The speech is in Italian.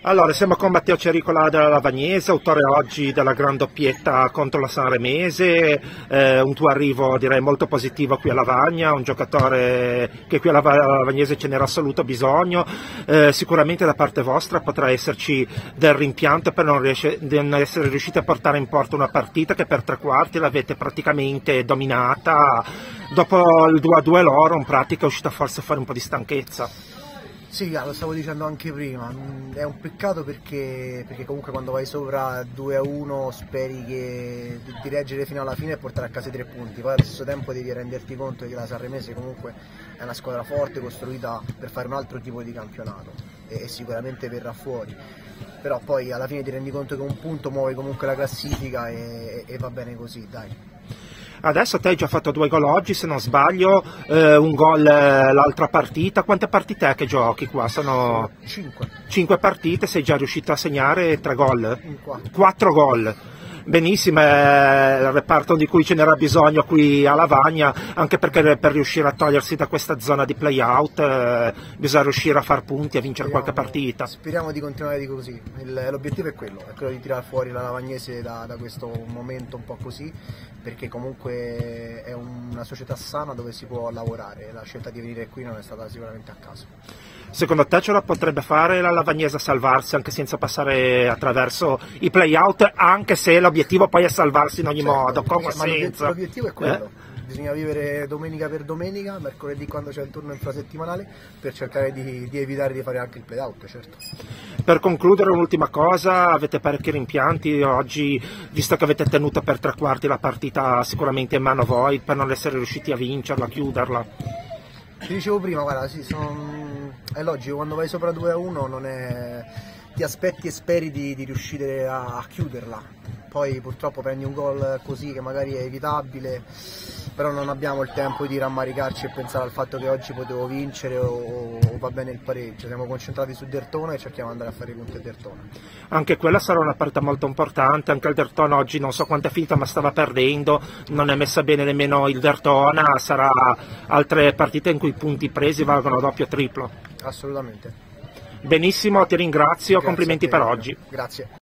Allora, siamo con Matteo Cericola della Lavagnese, autore oggi della gran doppietta contro la Sanremese, un tuo arrivo direi molto positivo qui a Lavagna, un giocatore che qui a Lavagnese ce n'era assoluto bisogno, sicuramente da parte vostra potrà esserci del rimpianto per non essere riusciti a portare in porto una partita che per tre quarti l'avete praticamente dominata, dopo il 2-2 loro in pratica è uscita forse fuori un po' di stanchezza. Sì, lo stavo dicendo anche prima, è un peccato perché comunque quando vai sopra 2-1 speri di reggere fino alla fine e portare a casa i 3 punti, poi allo stesso tempo devi renderti conto che la Sanremese comunque è una squadra forte, costruita per fare un altro tipo di campionato e sicuramente verrà fuori, però poi alla fine ti rendi conto che un punto muove comunque la classifica e va bene così, dai. Adesso te hai già fatto 2 gol oggi, se non sbaglio, un gol l'altra partita. Quante partite è che giochi qua? Sono 5 partite, sei già riuscito a segnare 3 gol? 4 gol. Benissimo, è il reparto di cui ce n'era bisogno qui a Lavagna, anche perché per riuscire a togliersi da questa zona di play-out bisogna riuscire a far punti e a vincere qualche partita. Speriamo di continuare di così, l'obiettivo è quello di tirare fuori la Lavagnese da questo momento un po' così, perché comunque è una società sana dove si può lavorare, la scelta di venire qui non è stata sicuramente a caso. Secondo te ce la potrebbe fare la Lavagnese a salvarsi anche senza passare attraverso i play-out, anche se l'obiettivo poi è salvarsi in ogni modo, con o senza? L'obiettivo è quello, bisogna vivere domenica per domenica, mercoledì quando c'è il turno infrasettimanale, per cercare di evitare di fare anche il play-out, certo. Per concludere un'ultima cosa, avete parecchi rimpianti oggi, visto che avete tenuto per tre quarti la partita sicuramente in mano voi, per non essere riusciti a vincerla, a chiuderla? Ti dicevo prima, guarda, sì, è logico, quando vai sopra 2-1 ti aspetti e speri di riuscire a chiuderla, poi purtroppo prendi un gol così che magari è evitabile, però non abbiamo il tempo di rammaricarci e pensare al fatto che oggi potevo vincere o va bene il pareggio, siamo concentrati su Derthona e cerchiamo di andare a fare i punti a Derthona. Anche quella sarà una partita molto importante, anche il Derthona oggi non so quanto è finita ma stava perdendo, non è messa bene nemmeno il Derthona, sarà altre partite in cui i punti presi valgono doppio o triplo. Assolutamente. Benissimo, ti ringrazio, Grazie complimenti per oggi. Grazie.